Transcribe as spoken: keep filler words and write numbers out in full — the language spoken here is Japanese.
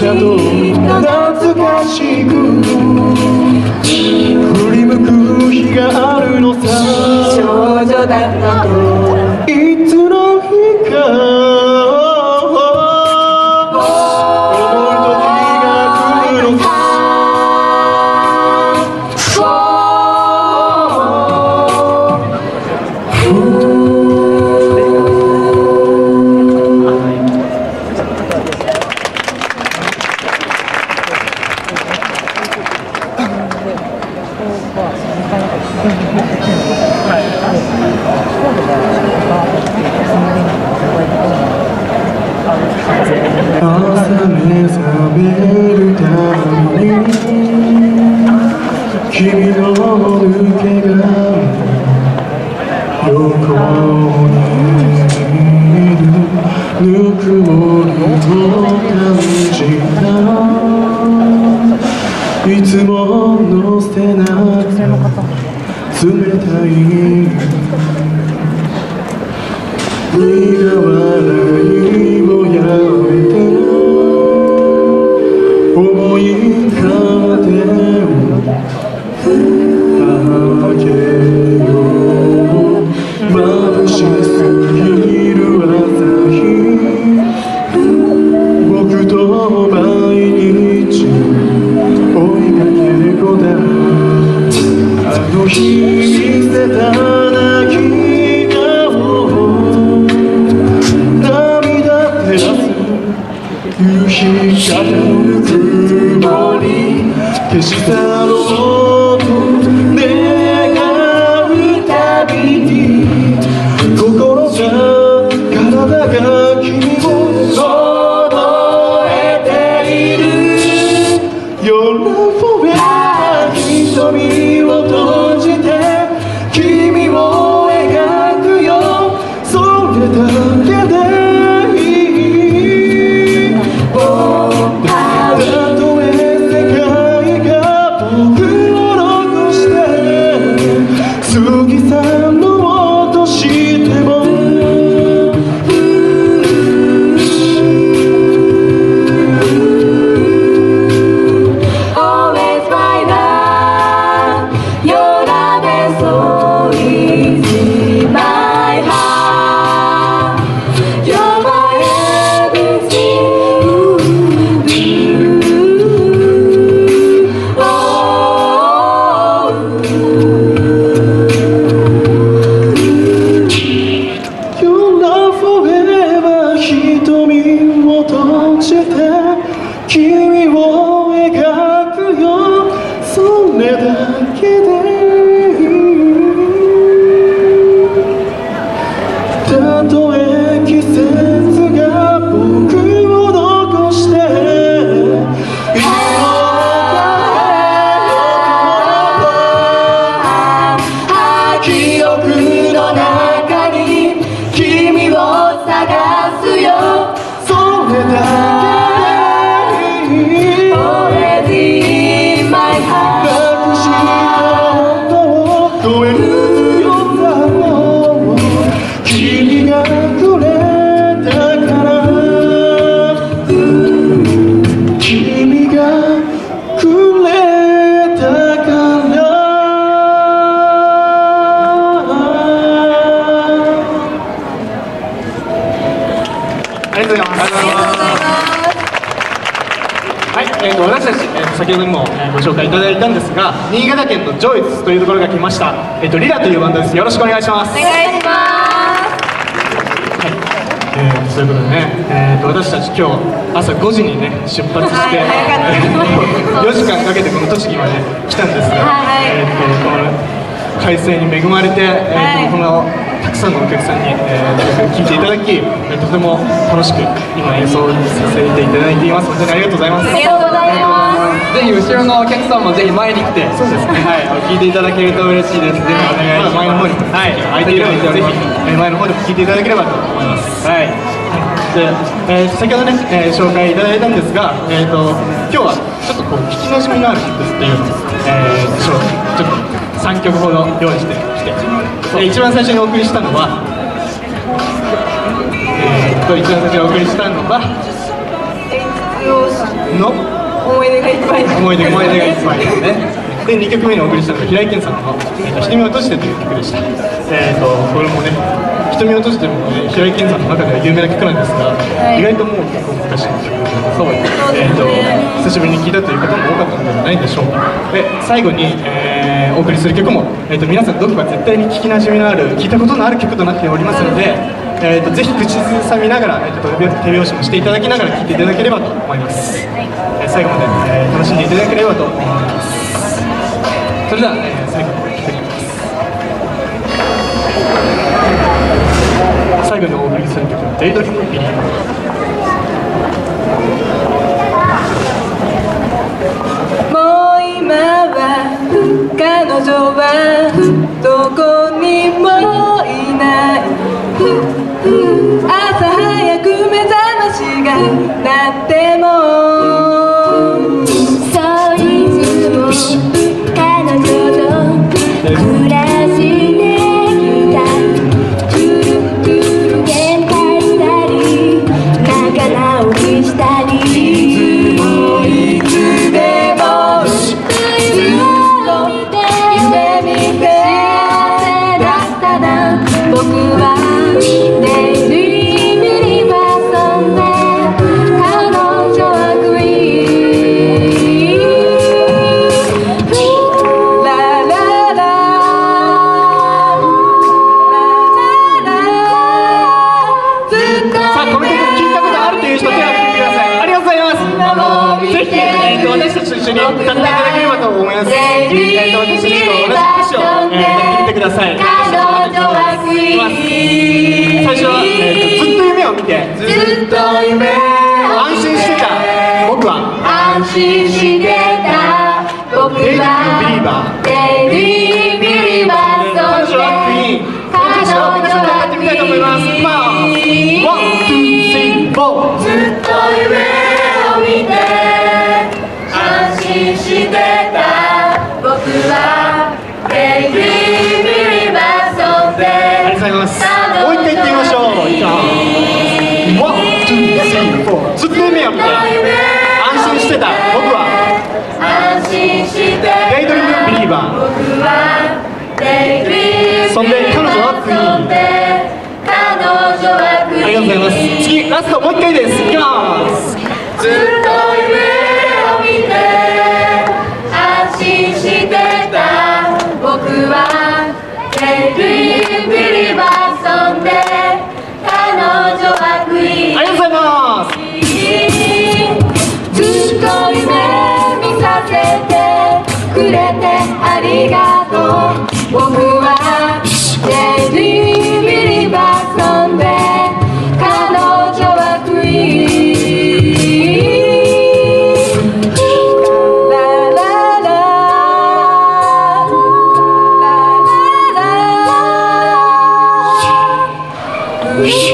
たと懐かしく振り向く日があるのさ。 少女だったといつの日か朝目覚めるたびに君の抜け殻横にいるぬくもりを感じた。いつもの捨てな冷たい苦笑いをやめて思い浮かべてあげよう。眩しすぎる朝日僕と毎日追いかける子だ。あの日見せた泣き顔涙照らす夕日がぬくもり消し去ろうと願うたびに心が体が君を覚えている。Your love forever 瞳を閉じて君を描くよ。それだけで君を描くよ。それだけでたとえ季節が僕を残して記憶の中に君を探すよ。それだけありがとうございます。はい、えーと、私たち、えーと、先ほどにも、えー、ご紹介いただいたんですが、新潟県のジョイズというところが来ました、えーと、リラというバンドです。よろしくお願いします。 お願いします。 はい、えー、そういうことでね、えーと、私たち今日朝ごじにね出発して、はい、よじかんかけてこの栃木まで来たんですが、はい、えーと、この快晴に恵まれて、えーと、このたくさんのお客さんに、えー、聴いていただき、えー、とても楽しく今演奏させていただいています。本当にありがとうございます。 ありがとうございます。 ぜひ後ろのお客さんもぜひ前に来て、 そうですね、はい、聞いていただけると嬉しいです。ぜひお願いします。前の方に、はい、空いているのでぜひ、えー、前の方でも聞いていただければと思います。はい。で、えー、先ほどね、えー、紹介いただいたんですが、えー、と今日はちょっとこう聞きなじみのある曲っていうのを、えー、ちょっとさんきょくほど用意してきて、で一番最初にお送りしたのは、えー、と一番最初にお送りしたのは。 の思い出がいっぱい思い出がいっぱいですね。でにきょくめにお送りしたのが平井堅さんの「えー、と瞳を閉じて」という曲でした。えーとこれもね「瞳を閉じて」も、ね、平井堅さんの中では有名な曲なんですが、はい、意外ともう結構昔の曲なので、えーと久しぶりに聴いたという方も多かったのではないでしょうか。で最後に、えー、お送りする曲も、えー、と皆さんどこか絶対に聞きなじみのある聞いたことのある曲となっておりますので、えー、とぜひ口ずさみながら、えー、と手拍子もしていただきながら聴いていただければと思います。はい、えー、最後まで、えー、楽しんでいただければと思います。それでは、えー、最後に聴いていきます。最後にお送りする曲は「デイドリームビリーバー」。 もう今は彼女はどこにもいない。朝早く目覚ましが鳴ってもそういつも彼女と暮らしてきた。くるくる喧嘩したり仲直りしたり、いつもいつでもずっと夢見て幸せだったな。僕はデイリービリバーソンで彼女はクイーン。ララララずっとさあこの曲聴いたことあるという人手を挙げてください。ありがとうございます。あのぜひ、えー、と私たちと一緒に歌っていただければと思います。えー、と私たちと同じ歌詞を、えー、歌ってみてください。最初は、えー、とずっと夢を見てずっと夢を安心してた僕は安心してた僕デイリーはビリーバー。 デイリービリーバー彼女はクイーン。彼女は皆さんで歌ってみたいと思います。いきます。ワン、ツー、スリー、フォー。 ずっと夢を見て安心してた僕はデイリービリーバーソンで。 ありがとうございます。もう一回言ってみましょう。いきます。ワン、ツー、スリー、フォー。ずっと夢を見て安心してた僕は安心してデイドリームビリーバー。 僕はデイリーそんで彼女はクイーン。 彼女はクイーン。 ありがとうございます。次ラストもう一回です。いきます。 ずっと夢を見て安心してた僕はデイリービリーバーソンで彼女はクイーン。 ありがとうございます。 ずっと夢見させてくれてありがとう。僕はデイリービリーバーソンで彼女はクイーン。ララララララ